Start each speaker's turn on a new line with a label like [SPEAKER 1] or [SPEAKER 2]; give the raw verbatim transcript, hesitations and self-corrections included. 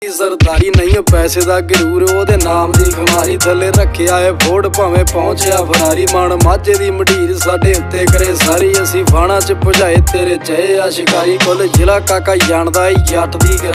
[SPEAKER 1] सरदारी नहीं पैसे दा गरूर ओदे नाम दी खुमारी थले रखिया है फोड़ भावें पहुंचया फरारी मन माझे दी मढीर साडे उत्ते करे सारी असी फाणा च भजाए तेरे जय आ शिकारी कुल जिला काका जानदा जट दी।